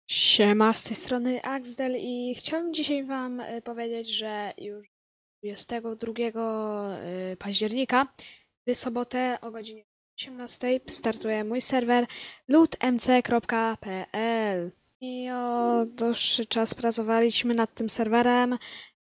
Siema, z tej strony Axdel i chciałbym dzisiaj wam powiedzieć, że już 22 października w sobotę o godzinie 18 startuje mój serwer lootmc.pl i dłuższy czas pracowaliśmy nad tym serwerem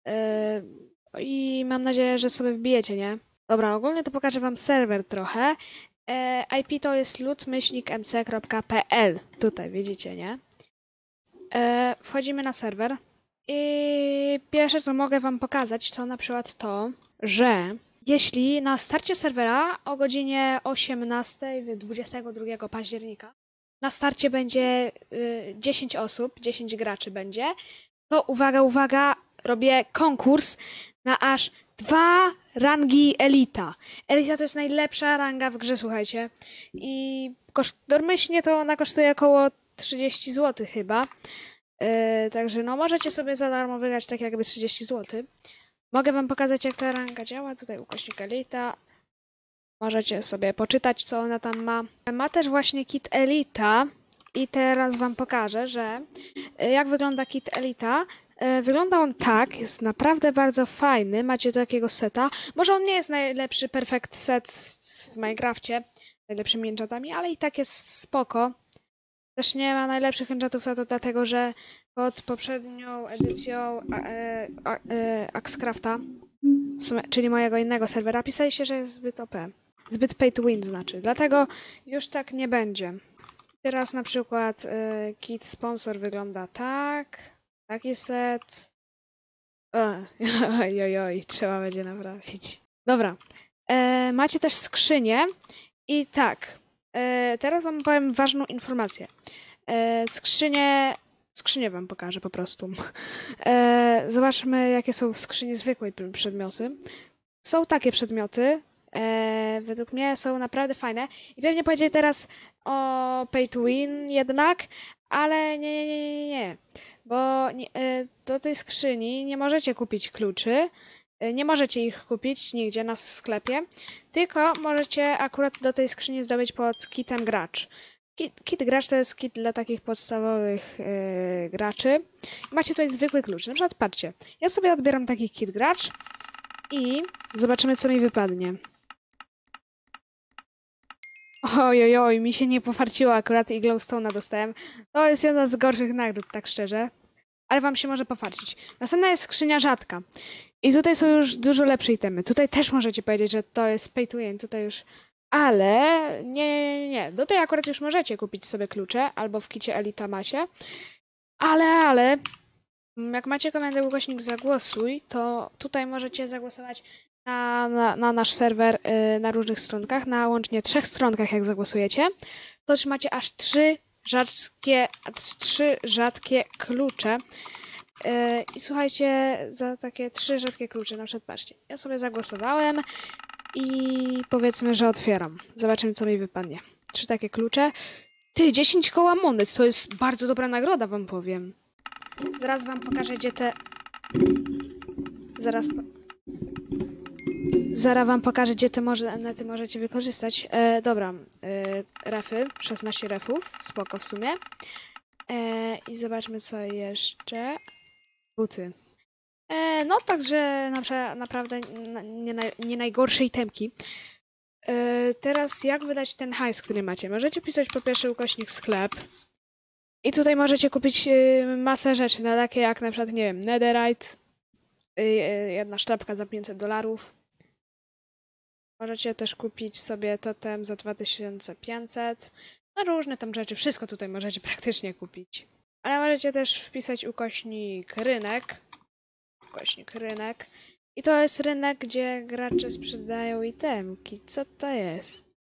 i mam nadzieję, że sobie wbijecie, nie? Dobra, ogólnie to pokażę wam serwer trochę. IP to jest loot-mc.pl, tutaj widzicie, nie? Wchodzimy na serwer i pierwsze co mogę wam pokazać to na przykład to, że jeśli na starcie serwera o godzinie 18 22 października na starcie będzie 10 osób, 10 graczy będzie, to uwaga, robię konkurs na aż 2 rangi Elita. Elita to jest najlepsza ranga w grze, słuchajcie. I domyślnie to ona kosztuje około 30 zł chyba. Także no możecie sobie za darmo wygrać tak jakby 30 zł. Mogę wam pokazać jak ta ranga działa. Tutaj ukośnik Elita. Możecie sobie poczytać co ona tam ma. Ma też właśnie kit Elita. I teraz wam pokażę, że jak wygląda kit Elita. Wygląda on tak, jest naprawdę bardzo fajny. Macie takiego seta. Może on nie jest najlepszy perfect set w Minecrafcie, najlepszymi enchantami, ale i tak jest spoko. Też nie ma najlepszych enchantów, to dlatego, że pod poprzednią edycją Axcrafta, czyli mojego innego serwera, pisali się, że jest zbyt OP. Zbyt pay to win znaczy. Dlatego już tak nie będzie. Teraz na przykład kit sponsor wygląda tak. Taki set. Ojojoj, trzeba będzie naprawić. Dobra. Macie też skrzynię. I tak. Teraz wam powiem ważną informację. Skrzynię wam pokażę po prostu. Zobaczmy, jakie są w skrzyni zwykłej przedmioty. Są takie przedmioty. Według mnie są naprawdę fajne. I pewnie powiedzieć teraz o pay to win jednak, ale nie. Bo do tej skrzyni nie możecie kupić kluczy. Nie możecie ich kupić nigdzie na sklepie, tylko możecie akurat do tej skrzyni zdobyć pod kitem gracz. Kit gracz to jest kit dla takich podstawowych graczy. Macie tutaj zwykły klucz. Na przykład patrzcie, ja sobie odbieram taki kit gracz i zobaczymy co mi wypadnie. Ojojoj, mi się nie pofarciło akurat i glowstone'a dostałem. To jest jedna z gorszych nagród, tak szczerze. Ale wam się może pofarcić. Następna jest skrzynia rzadka. I tutaj są już dużo lepsze itemy. Tutaj też możecie powiedzieć, że to jest pay to win. Tutaj już... Ale nie. Tutaj akurat już możecie kupić sobie klucze. Albo w kicie Elita macie. Ale... Jak macie komendę ukośnik zagłosuj, to tutaj możecie zagłosować na nasz serwer na różnych stronkach. Na łącznie 3 stronkach jak zagłosujecie. To już macie aż 3 rzadkie klucze. I słuchajcie, za takie 3 rzadkie klucze, na przykład patrzcie, ja sobie zagłosowałem i powiedzmy, że otwieram. Zobaczymy, co mi wypadnie. 3 takie klucze. 10 koła monet, to jest bardzo dobra nagroda, wam powiem. Zaraz wam pokażę, gdzie te... Zaraz wam pokażę, gdzie te monety możecie wykorzystać. Dobra, refy, 16 refów, spoko w sumie. I zobaczmy, co jeszcze. Buty. No, także naprawdę nie najgorsze itemki. Teraz jak wydać ten hajs, który macie? Możecie pisać po pierwsze ukośnik sklep. I tutaj możecie kupić masę rzeczy, takie jak na przykład, nie wiem, netherite. Jedna sztabka za $500. Możecie też kupić sobie totem za 2500. No różne tam rzeczy, wszystko tutaj możecie praktycznie kupić. Ale możecie też wpisać ukośnik rynek. Ukośnik rynek. I to jest rynek, gdzie gracze sprzedają itemki. Co to jest?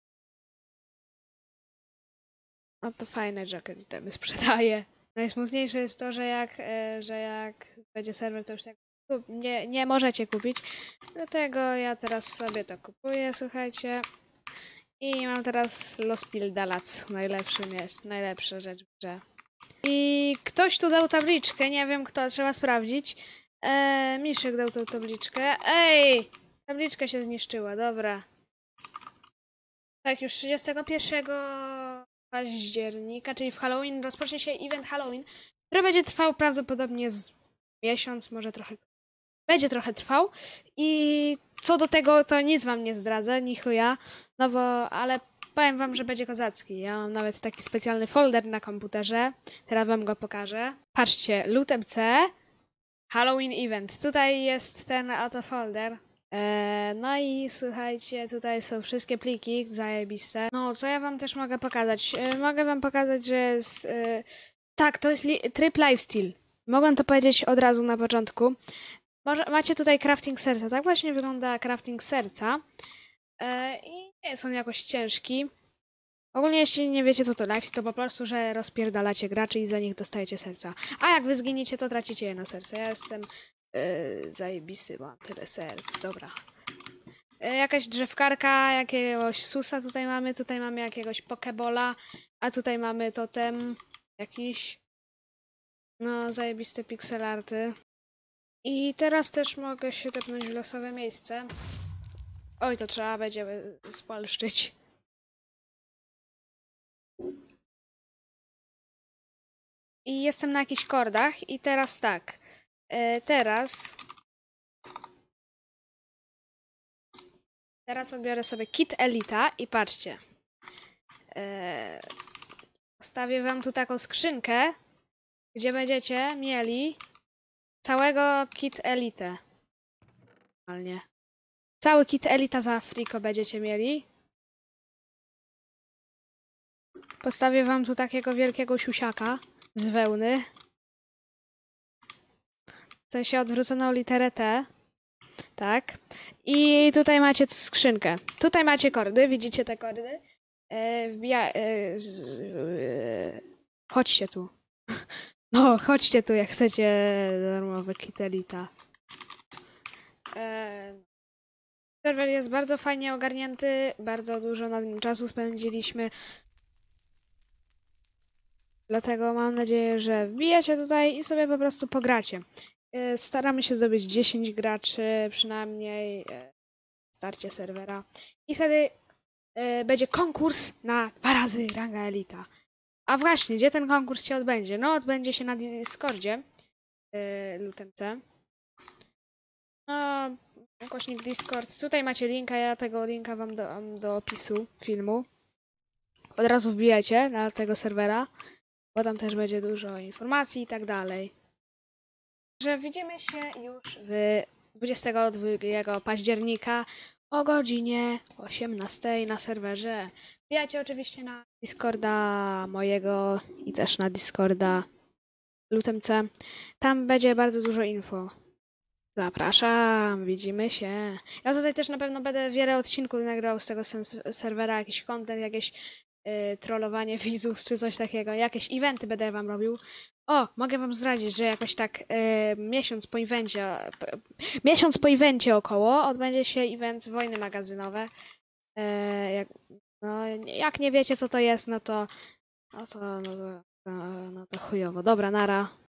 No to fajne, że itemy sprzedaje. Najsmutniejsze jest to, że jak będzie serwer, to już tak nie możecie kupić. Dlatego ja teraz sobie to kupuję, słuchajcie. I mam teraz Los Pildalac, najlepsza rzecz w grze. I ktoś tu dał tabliczkę, nie wiem kto, trzeba sprawdzić. Miszek dał tą tabliczkę. Ej! Tabliczka się zniszczyła, dobra. Tak, już 31 października, czyli w Halloween, rozpocznie się event Halloween, który będzie trwał prawdopodobnie z miesiąc, może trochę. Będzie trochę trwał. I co do tego, to nic wam nie zdradzę, ni chuja. No bo, ale powiem wam, że będzie kozacki. Ja mam nawet taki specjalny folder na komputerze. Teraz wam go pokażę. Patrzcie, LootMC, Halloween Event. Tutaj jest ten oto folder. No i słuchajcie, tutaj są wszystkie pliki zajebiste. No, co ja wam też mogę pokazać? Mogę wam pokazać, że jest... Tak, to jest tryb lifestyle. Mogłem to powiedzieć od razu na początku. Macie tutaj crafting serca. Tak właśnie wygląda crafting serca. I nie jest on jakoś ciężki. Ogólnie jeśli nie wiecie co to lifestyle, to po prostu, że rozpierdalacie graczy i za nich dostajecie serca. A jak wy zginiecie, to tracicie jedno serce. Ja jestem zajebisty, bo mam tyle serc. Dobra. Jakaś drzewkarka, jakiegoś susa tutaj mamy jakiegoś pokebola, a tutaj mamy totem jakiś. No, zajebiste pixel arty. I teraz też mogę się tepnąć w losowe miejsce. Oj, to trzeba będzie spolszczyć. I jestem na jakichś kordach i teraz tak. Teraz odbiorę sobie kit Elita i patrzcie. Postawię wam tu taką skrzynkę, gdzie będziecie mieli całego kit Elite. Normalnie. Cały kit Elita za friko będziecie mieli. Postawię wam tu takiego wielkiego siusiaka z wełny. W sensie odwróconą literę T. Tak. I tutaj macie skrzynkę. Tutaj macie kordy, widzicie te kordy? Chodźcie tu. No, chodźcie tu, jak chcecie darmowe kit Elita. Serwer jest bardzo fajnie ogarnięty, bardzo dużo na nim czasu spędziliśmy. Dlatego mam nadzieję, że wbijacie tutaj i sobie po prostu pogracie. Staramy się zdobyć 10 graczy, przynajmniej w starcie serwera. I wtedy będzie konkurs na 2 razy ranga Elita. A właśnie, gdzie ten konkurs się odbędzie? No, odbędzie się na Discordzie LootMC. No, ukośnik Discord. Tutaj macie linka, ja tego linka wam dam do opisu filmu. Od razu wbijajcie na tego serwera, bo tam też będzie dużo informacji i tak dalej. Że widzimy się już w 22 października o godzinie 18 na serwerze. Wbijajcie oczywiście na Discorda mojego i też na Discorda LootMC. Tam będzie bardzo dużo info. Zapraszam, widzimy się. Ja tutaj też na pewno będę wiele odcinków nagrał z tego serwera, jakiś content, jakieś trollowanie widzów czy coś takiego. Jakieś eventy będę wam robił. O, mogę wam zdradzić, że jakoś tak miesiąc po evencie około odbędzie się event Wojny Magazynowe. Jak nie wiecie co to jest, no to chujowo. Dobra, nara.